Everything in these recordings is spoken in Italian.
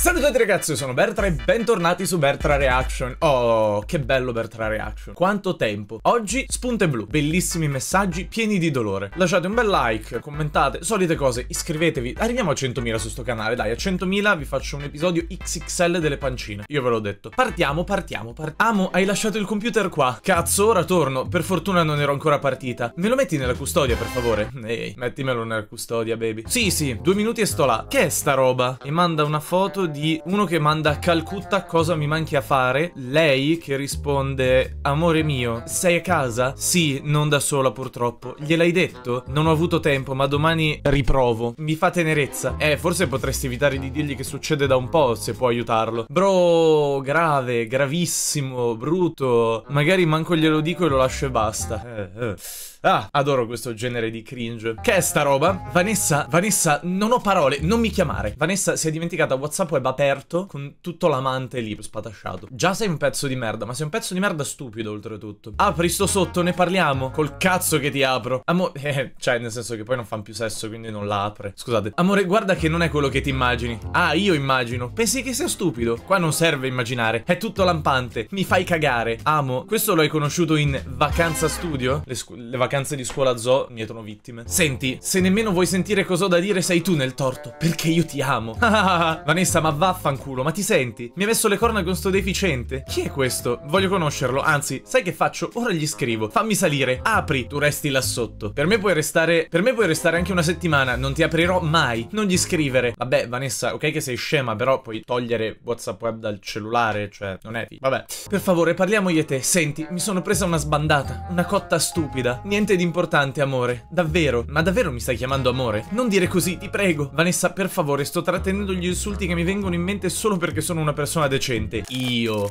Salve a tutti ragazzi, io sono Bertra e bentornati su Bertra Reaction. Oh, che bello Bertra Reaction. Quanto tempo. Oggi spunte blu, bellissimi messaggi pieni di dolore. Lasciate un bel like, commentate, solite cose, iscrivetevi. Arriviamo a 100.000 su sto canale, dai, a 100.000 vi faccio un episodio XXL delle pancine. Io ve l'ho detto. Partiamo. Amo, hai lasciato il computer qua. Cazzo, ora torno. Per fortuna non ero ancora partita. Me lo metti nella custodia, per favore? Ehi, mettimelo nella custodia, baby. Sì, 2 minuti e sto là. Che è sta roba? E manda una foto di uno che manda a Calcutta cosa mi manchi a fare. Lei che risponde: amore mio, sei a casa? Sì, non da sola purtroppo. Gliel'hai detto? Non ho avuto tempo, ma domani riprovo. Mi fa tenerezza. Forse potresti evitare di dirgli che succede da un po', se può aiutarlo. Bro, grave, gravissimo, brutto. Magari manco glielo dico e lo lascio e basta. Ah, adoro questo genere di cringe. Che è sta roba? Vanessa, non ho parole, non mi chiamare. Vanessa si è dimenticata WhatsApp web aperto con tutto l'amante lì, spatasciato. Già sei un pezzo di merda, ma sei un pezzo di merda stupido oltretutto. Apri sto sotto, ne parliamo. Col cazzo che ti apro. Cioè, nel senso che poi non fanno più sesso, quindi non la apre. Scusate. Amore, guarda che non è quello che ti immagini. Ah, io immagino. Pensi che sia stupido? Qua non serve immaginare. È tutto lampante. Mi fai cagare. Amo. Questo l'hai conosciuto in vacanza studio? Le vacanze di scuola zoo mi sono vittime. Senti, se nemmeno vuoi sentire cosa ho da dire sei tu nel torto, perché io ti amo. Vanessa, ma vaffanculo, ma ti senti? Mi ha messo le corna con sto deficiente. Chi è questo? Voglio conoscerlo, anzi, sai che faccio? Ora gli scrivo. Fammi salire, apri, tu resti là sotto. Per me puoi restare anche una settimana, non ti aprirò mai. Non gli scrivere. Vabbè, Vanessa, ok che sei scema, però puoi togliere WhatsApp web dal cellulare, cioè, non è... Vabbè. Per favore, parliamo io e te. Senti, mi sono presa una sbandata, una cotta stupida. Niente di importante, amore. Davvero? Ma davvero mi stai chiamando amore? Non dire così, ti prego. Vanessa, per favore, sto trattenendo gli insulti che mi vengono in mente solo perché sono una persona decente. Io...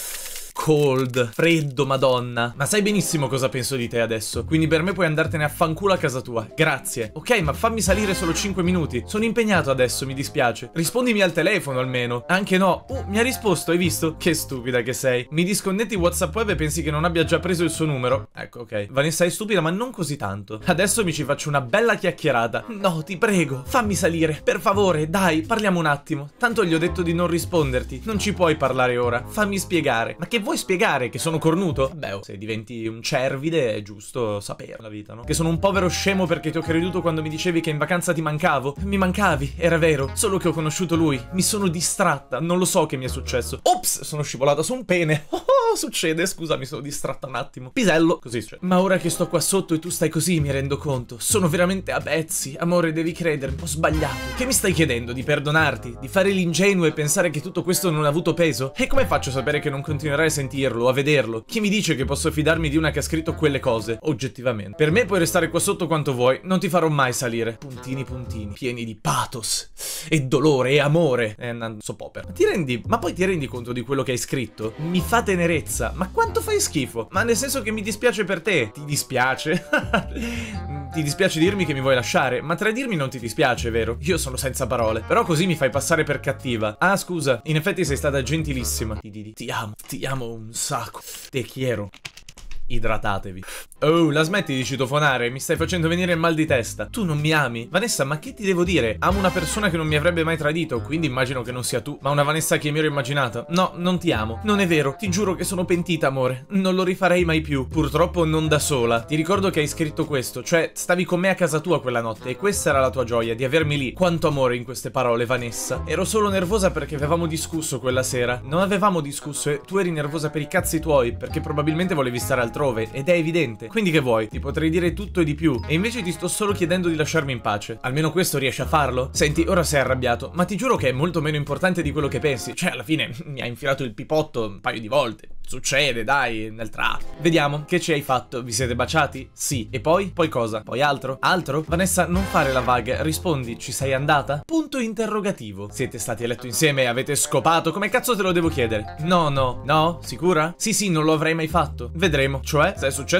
cold, freddo, madonna. Ma sai benissimo cosa penso di te adesso. Quindi per me puoi andartene a fanculo a casa tua. Grazie. Ok, ma fammi salire solo 5 minuti. Sono impegnato adesso, mi dispiace. Rispondimi al telefono almeno. Anche no. Mi ha risposto, hai visto? Che stupida che sei. Mi disconnetti WhatsApp web e pensi che non abbia già preso il suo numero. Ecco, ok. Vanessa è stupida, ma non così tanto. Adesso mi ci faccio una bella chiacchierata. No, ti prego, fammi salire. Per favore, dai, parliamo un attimo. Tanto gli ho detto di non risponderti. Non ci puoi parlare ora. Fammi spiegare. Ma che vuoi spiegare? Che sono cornuto? Beh, se diventi un cervide è giusto sapere la vita, no? Che sono un povero scemo perché ti ho creduto quando mi dicevi che in vacanza ti mancavo. Mi mancavi, era vero. Solo che ho conosciuto lui. Mi sono distratta. Non lo so che mi è successo. Ops, sono scivolata su un pene. Oh, succede, scusa, mi sono distratta un attimo. Pisello, così succede. Ma ora che sto qua sotto e tu stai così mi rendo conto. Sono veramente a pezzi. Amore, devi credermi, ho sbagliato. Che mi stai chiedendo? Di perdonarti? Di fare l'ingenuo e pensare che tutto questo non ha avuto peso? E come faccio a sapere che non continuerai a sentirlo, a vederlo? Chi mi dice che posso fidarmi di una che ha scritto quelle cose? Oggettivamente. Per me puoi restare qua sotto quanto vuoi, non ti farò mai salire. Puntini, pieni di pathos e dolore e amore. Non so popper. Ma poi ti rendi conto di quello che hai scritto? Mi fa tenerezza. Ma quanto fai schifo? Ma nel senso che mi dispiace per te. Ti dispiace? Ti dispiace dirmi che mi vuoi lasciare? Ma tradirmi non ti dispiace, vero? Io sono senza parole. Però così mi fai passare per cattiva. Ah, scusa, in effetti sei stata gentilissima. Ti amo un sacco. Te quiero. Idratatevi. Oh, la smetti di citofonare? Mi stai facendo venire il mal di testa. Tu non mi ami? Vanessa, ma che ti devo dire? Amo una persona che non mi avrebbe mai tradito, quindi immagino che non sia tu. Ma una Vanessa che mi ero immaginata. No, non ti amo. Non è vero. Ti giuro che sono pentita, amore. Non lo rifarei mai più. Purtroppo non da sola. Ti ricordo che hai scritto questo, cioè stavi con me a casa tua quella notte e questa era la tua gioia, di avermi lì. Quanto amore in queste parole, Vanessa. Ero solo nervosa perché avevamo discusso quella sera. Non avevamo discusso e tu eri nervosa per i cazzi tuoi, perché probabilmente volevi stare altrove. Ed è evidente. Quindi che vuoi? Ti potrei dire tutto e di più. E invece ti sto solo chiedendo di lasciarmi in pace. Almeno questo riesci a farlo? Senti, ora sei arrabbiato, ma ti giuro che è molto meno importante di quello che pensi. Cioè, alla fine mi ha infilato il pipotto un paio di volte. Succede, dai, nel tra. Vediamo, che ci hai fatto? Vi siete baciati? Sì. E poi? Poi cosa? Poi altro? Altro? Vanessa, non fare la vaga. Rispondi, ci sei andata? Punto interrogativo. Siete stati a letto insieme? Avete scopato? Come cazzo te lo devo chiedere? No? Sicura? Sì, non lo avrei mai fatto. Vedremo. Cioè, se è successo lo saprò.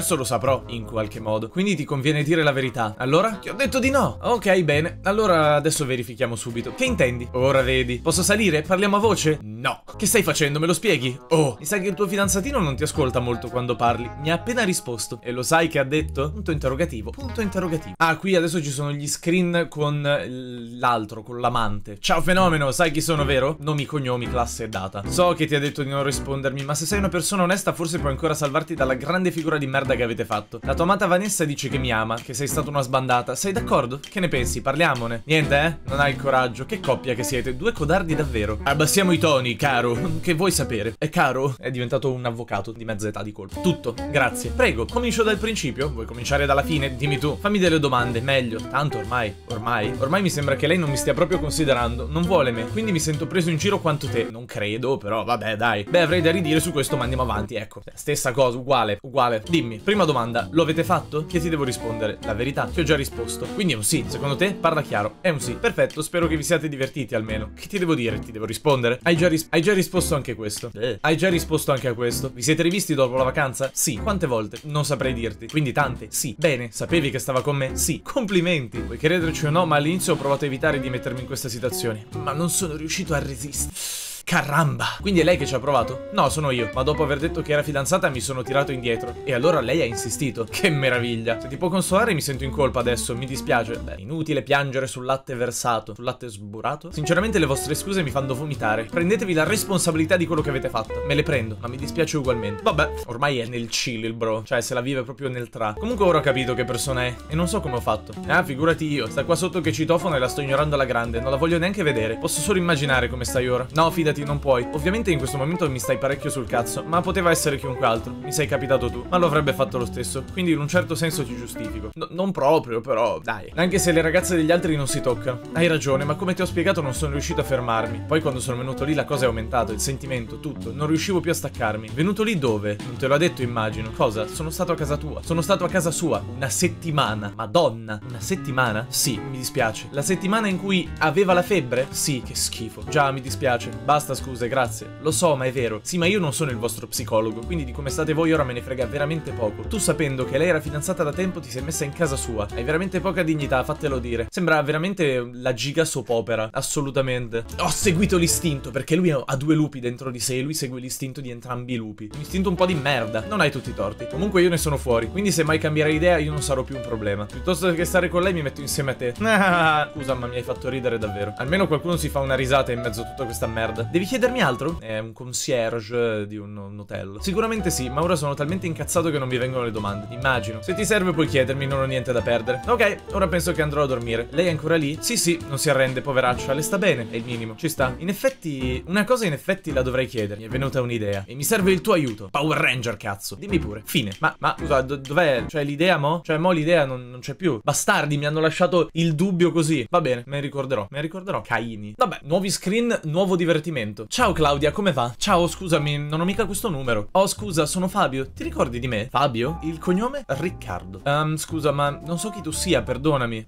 saprò in qualche modo. Quindi ti conviene dire la verità. Allora? Ti ho detto di no. Ok, bene. Allora adesso verifichiamo subito. Che intendi? Ora vedi. Posso salire? Parliamo a voce? No. Che stai facendo? Me lo spieghi? Oh, mi sa che il tuo fidanzatino non ti ascolta molto quando parli. Mi ha appena risposto. E lo sai che ha detto? Punto interrogativo. Punto interrogativo. Ah, qui adesso ci sono gli screen con l'altro, con l'amante. Ciao fenomeno, sai chi sono, vero? Nomi, cognomi, classe e data. So che ti ha detto di non rispondermi, ma se sei una persona onesta forse puoi ancora salvarti dalla grande figura di merda che avete fatto. La tua amata Vanessa dice che mi ama, che sei stata una sbandata. Sei d'accordo? Che ne pensi? Parliamone. Niente, eh? Non hai il coraggio. Che coppia che siete, due codardi davvero. Abbassiamo i toni, caro. Che vuoi sapere? È caro? È diventato un avvocato di mezza età di colpo. Tutto, grazie. Prego, comincio dal principio? Vuoi cominciare dalla fine? Dimmi tu. Fammi delle domande, meglio. Tanto ormai mi sembra che lei non mi stia proprio considerando. Non vuole me, quindi mi sento preso in giro quanto te. Non credo, però vabbè, dai. Beh, avrei da ridire su questo, ma andiamo avanti, ecco. Stessa cosa, uguale. Dimmi, prima domanda, lo avete fatto? Che ti devo rispondere? La verità, ti ho già risposto. Quindi è un sì, secondo te? Parla chiaro. È un sì. Perfetto, spero che vi siate divertiti almeno. Che ti devo dire? Ti devo rispondere? Hai già risposto anche questo. Hai già risposto anche a questo. Vi siete rivisti dopo la vacanza? Sì. Quante volte? Non saprei dirti. Quindi tante? Sì. Bene, sapevi che stava con me? Sì. Complimenti. Puoi crederci o no, ma all'inizio ho provato a evitare di mettermi in questa situazione. Ma non sono riuscito a resistere. Caramba! Quindi è lei che ci ha provato? No, sono io, ma dopo aver detto che era fidanzata mi sono tirato indietro. E allora lei ha insistito. Che meraviglia! Se ti può consolare mi sento in colpa adesso, mi dispiace. Beh, inutile piangere sul latte versato. Sul latte sburato? Sinceramente le vostre scuse mi fanno vomitare. Prendetevi la responsabilità di quello che avete fatto. Me le prendo, ma mi dispiace ugualmente. Vabbè, ormai è nel chill il bro. Cioè, se la vive proprio nel tra. Comunque ora ho capito che persona è. E non so come ho fatto. Ah, figurati io. Sta qua sotto che citofono e la sto ignorando alla grande. Non la voglio neanche vedere. Posso solo immaginare come stai ora. No, fidati, non puoi. Ovviamente in questo momento mi stai parecchio sul cazzo, ma poteva essere chiunque altro. Mi sei capitato tu, ma lo avrebbe fatto lo stesso. Quindi in un certo senso ti giustifico. Non proprio, però, dai. Anche se le ragazze degli altri non si toccano. Hai ragione, ma come ti ho spiegato non sono riuscito a fermarmi. Poi quando sono venuto lì la cosa è aumentata, il sentimento, tutto. Non riuscivo più a staccarmi. Venuto lì dove? Non te l'ho detto, immagino. Cosa? Sono stato a casa tua. Sono stato a casa sua. Una settimana. Madonna. Una settimana? Sì, mi dispiace. La settimana in cui aveva la febbre? Sì, che schifo. Già, mi dispiace. Basta, scuse, grazie. Lo so, ma è vero. Sì, ma io non sono il vostro psicologo, quindi di come state voi ora me ne frega veramente poco. Tu, sapendo che lei era fidanzata da tempo, ti sei messa in casa sua. Hai veramente poca dignità, fatelo dire. Sembra veramente la giga soap opera. Assolutamente. Ho seguito l'istinto, perché lui ha due lupi dentro di sé e lui segue l'istinto di entrambi i lupi. Un istinto un po' di merda. Non hai tutti i torti. Comunque io ne sono fuori, quindi se mai cambierai idea io non sarò più un problema. Piuttosto che stare con lei mi metto insieme a te. Scusa, ma mi hai fatto ridere davvero. Almeno qualcuno si fa una risata in mezzo a tutta questa merda. Devi chiedermi altro? È un concierge di un hotel. Sicuramente sì, ma ora sono talmente incazzato che non mi vengono le domande. Immagino. Se ti serve puoi chiedermi, non ho niente da perdere. Ok, ora penso che andrò a dormire. Lei è ancora lì? Sì, non si arrende, poveraccia. Le sta bene, è il minimo. Ci sta. In effetti, una cosa in effetti la dovrei chiedere. Mi è venuta un'idea. E mi serve il tuo aiuto. Power Ranger, cazzo. Dimmi pure. Fine. Ma scusa, dov'è? Cioè, l'idea mo? Cioè, mo l'idea non c'è più. Bastardi, mi hanno lasciato il dubbio così. Va bene, me ne ricorderò. Caini. Vabbè, nuovi screen, nuovo divertimento. Ciao Claudia, come va? Ciao, scusami, non ho mica questo numero. Oh, scusa, sono Fabio. Ti ricordi di me? Fabio? Il cognome? Riccardo. Scusa, ma non so chi tu sia, perdonami.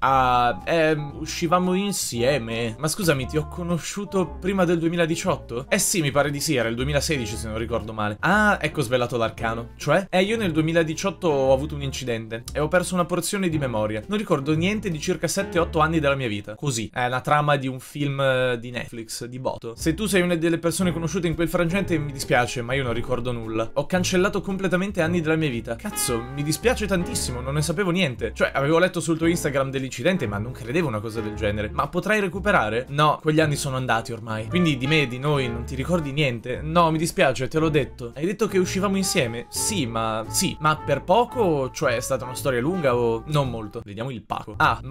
Uscivamo insieme. Ma scusami, ti ho conosciuto prima del 2018? Eh sì, mi pare di sì, era il 2016 se non ricordo male. Ah, ecco svelato l'arcano. Cioè? Io nel 2018 ho avuto un incidente e ho perso una porzione di memoria. Non ricordo niente di circa 7-8 anni della mia vita. Così. È la trama di un film di Netflix, di Boto. Se tu sei una delle persone conosciute in quel frangente mi dispiace, ma io non ricordo nulla. Ho cancellato completamente anni della mia vita. Cazzo, mi dispiace tantissimo, non ne sapevo niente. Cioè, avevo letto sul tuo Instagram dell'incidente, ma non credevo una cosa del genere. Ma potrai recuperare? No, quegli anni sono andati ormai. Quindi di me, di noi, non ti ricordi niente? No, mi dispiace, te l'ho detto. Hai detto che uscivamo insieme? Sì, ma per poco? Cioè, è stata una storia lunga o non molto? Vediamo il Paco.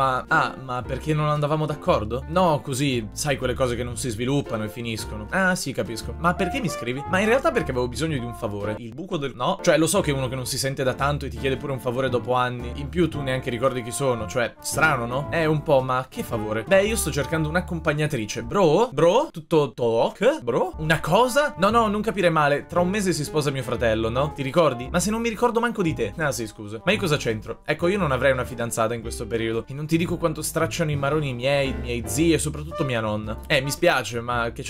Ma perché non andavamo d'accordo? No, così, sai quelle cose che non si sviluppano e finiscono. Ah, sì, capisco. Ma perché mi scrivi? Ma in realtà perché avevo bisogno di un favore. Il buco del... No? Cioè, lo so che uno che non si sente da tanto e ti chiede pure un favore dopo anni. In più tu neanche ricordi chi sono. Cioè, strano, no? Un po', ma che favore? Beh, io sto cercando un'accompagnatrice. Bro? Tutto talk? Bro? Una cosa? No, non capire male. Tra un mese si sposa mio fratello, no? Ti ricordi? Ma se non mi ricordo manco di te. Ah, sì, scusa. Ma io cosa c'entro? Ecco, io non avrei una fidanzata in questo periodo. E non ti dico quanto stracciano i maroni i miei zii e soprattutto mia nonna. Mi spiace, ma che c'entro io?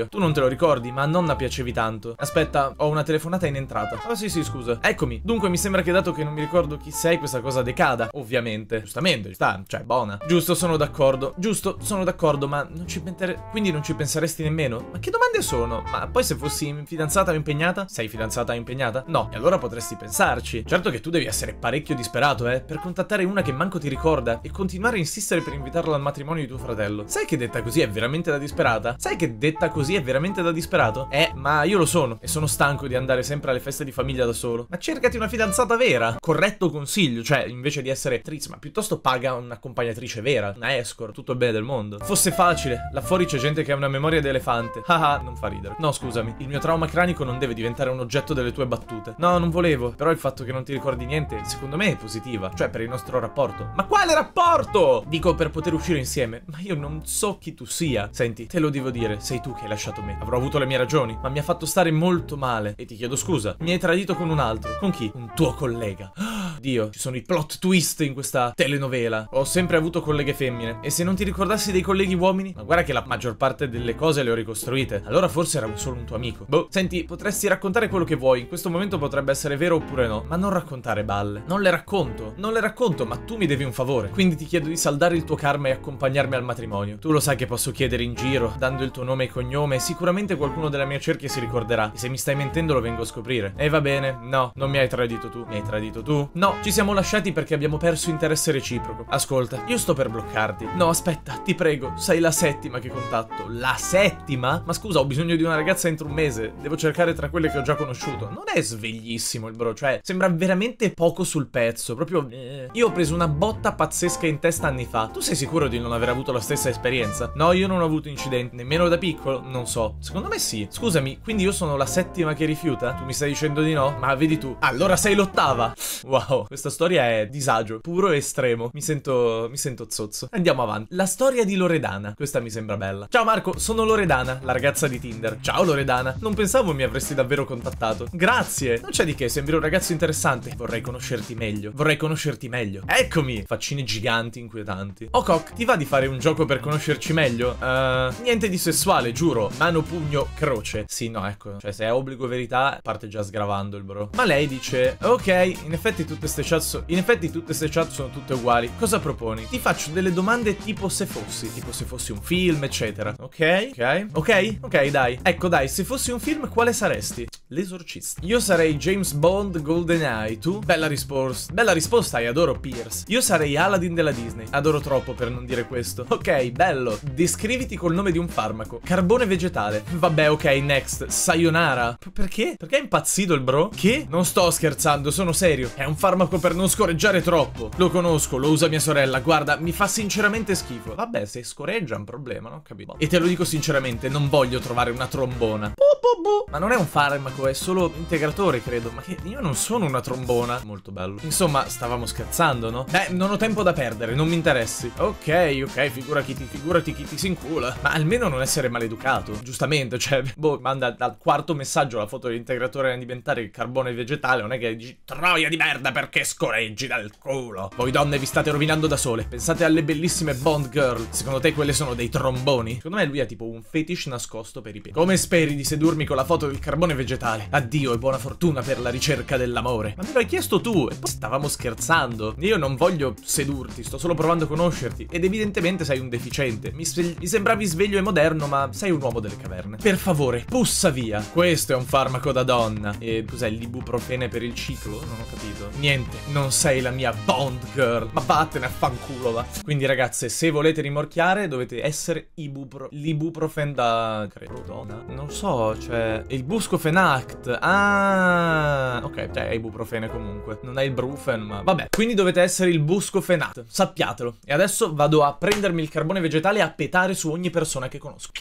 io. Tu non te lo ricordi, ma a nonna piacevi tanto. Aspetta, ho una telefonata in entrata. Ah sì, scusa. Eccomi. Dunque mi sembra che dato che non mi ricordo chi sei, questa cosa decada. Ovviamente. Giustamente, sta, cioè, buona. Giusto, sono d'accordo. Giusto, sono d'accordo, ma non ci quindi non ci penseresti nemmeno? Ma che domande sono? Ma poi se fossi fidanzata o impegnata? Sei fidanzata o impegnata? No, e allora potresti pensarci. Certo che tu devi essere parecchio disperato, per contattare una che manco ti ricorda e continuare a insistere per invitarla al matrimonio di tuo fratello. Sai che detta così è veramente da disperata? Sai che detta così è veramente da disperato? Ma io lo sono e sono stanco di andare sempre alle feste di famiglia da solo. Ma cercati una fidanzata vera. Corretto consiglio, cioè invece di essere attrice, ma piuttosto paga un'accompagnatrice vera, una escort, tutto il bene del mondo. Fosse facile, là fuori c'è gente che ha una memoria di elefante. Haha, non fa ridere. No, scusami, il mio trauma cranico non deve diventare un oggetto delle tue battute. No, non volevo, però il fatto che non ti ricordi niente, secondo me è positiva, cioè per il nostro rapporto. Ma quale rapporto? Dico per poter uscire insieme, ma io non so chi tu sia. Senti, te lo devo dire, sei tu che hai lasciato me. Avrò avuto le mie ragioni, ma mi ha fatto stare molto male. E ti chiedo scusa, mi hai tradito con un altro. Con chi? Un tuo collega. Dio, ci sono i plot twist in questa telenovela. Ho sempre avuto colleghe femmine. E se non ti ricordassi dei colleghi uomini? Ma guarda che la maggior parte delle cose le ho ricostruite. Allora forse era solo un tuo amico. Boh, senti, potresti raccontare quello che vuoi. In questo momento potrebbe essere vero oppure no. Ma non raccontare balle. Non le racconto, ma tu mi devi un favore. Quindi ti chiedo di saldare il tuo karma e accompagnarmi al matrimonio. Tu lo sai che posso chiedere in giro, dando il tuo nome e cognome. Sicuramente qualcuno della mia cerchia si ricorderà. E se mi stai mentendo lo vengo a scoprire. E va bene, no, non mi hai tradito tu. Mi hai tradito tu? No, ci siamo lasciati perché abbiamo perso interesse reciproco. Ascolta, io sto per bloccarti. No, aspetta, ti prego, sei la settima che contatto. La settima? Ma scusa, ho bisogno di una ragazza entro un mese. Devo cercare tra quelle che ho già conosciuto. Non è sveglissimo il bro, cioè, sembra veramente poco sul pezzo. Proprio... Io ho preso una botta pazzesca in testa anni fa. Tu sei sicuro di non aver avuto la stessa esperienza? No, io non ho avuto incidenti, nemmeno da piccolo. Non so. Secondo me sì. Scusami, quindi io sono la settima che rifiuta? Tu mi stai dicendo di no? Ma vedi tu. Allora sei l'ottava. Wow, questa storia è disagio puro e estremo. Mi sento zozzo. Andiamo avanti. La storia di Loredana. Questa mi sembra bella. Ciao Marco, sono Loredana, la ragazza di Tinder. Ciao Loredana. Non pensavo mi avresti davvero contattato. Grazie. Non c'è di che, sembri un ragazzo interessante. Vorrei conoscerti meglio. Eccomi. Faccine giganti, inquietanti. Oh Coc, ti va di fare un gioco per conoscerci meglio? Niente di sessuale, giuro. Mano, pugno, croce. Sì, no, ecco. Cioè, se è obbligo verità, parte già sgravando il bro. Ma lei dice, ok, in effetti tutte ste chat sono tutte uguali. Cosa proponi? Ti faccio delle domande tipo se fossi un film, eccetera. Ok, dai. Ecco, dai, se fossi un film, quale saresti? L'esorcista. Io sarei James Bond GoldenEye. Tu? Bella risposta, e adoro Pierce. Io sarei Aladdin della Disney. Adoro troppo per non dire questo. Ok, bello. Descriviti col nome di un farmaco. Carbone vegetale. Vabbè, ok, next. Sayonara. Perché? Perché è impazzito il bro? Che? Non sto scherzando, sono serio. È un farmaco per non scorreggiare troppo. Lo conosco, lo usa mia sorella. Guarda, mi fa sinceramente schifo. Vabbè, se scorreggia è un problema, no? Capito? E te lo dico sinceramente, non voglio trovare una trombona. Ma non è un farmaco, è solo integratore, credo. Ma che io non sono una trombona. Molto bello. Insomma, stavamo scherzando, no? Beh, non ho tempo da perdere, non mi interessi. Ok, figurati chi ti si incula. Ma almeno non essere maleducato. Giustamente, cioè, boh, manda dal quarto messaggio la foto dell'integratore alimentare il carbone vegetale. Non è che dici, troia di merda, perché scorreggi dal culo. Voi donne vi state rovinando da sole. Pensate alle bellissime Bond girl. Secondo te quelle sono dei tromboni? Secondo me lui ha tipo un fetish nascosto per i peli. Come speri di sedurmi con la foto del carbone vegetale? Addio e buona fortuna per la ricerca dell'amore. Ma me l'hai chiesto tu e poi stavamo scherzando. Io non voglio sedurti, sto solo provando a conoscerti. Ed evidentemente sei un deficiente. Mi sembravi sveglio e moderno, ma sei un uomo delle caverne. Per favore, pussa via. Questo è un farmaco da donna. E cos'è, l'ibuprofene per il ciclo? Non ho capito. Niente, non sei la mia Bond girl. Ma vattene a fanculo, va. Quindi ragazze, se volete rimorchiare dovete essere l'ibuprofen da... credo, donna? Non so, cioè... il Buscofenact. Ah, ok, cioè è ibuprofene comunque. Non è il Brufen, ma... vabbè. Quindi dovete essere il Buscofenact. Sappiatelo. E adesso vado a prendermi il carbone vegetale e a petare su ogni persona che conosco.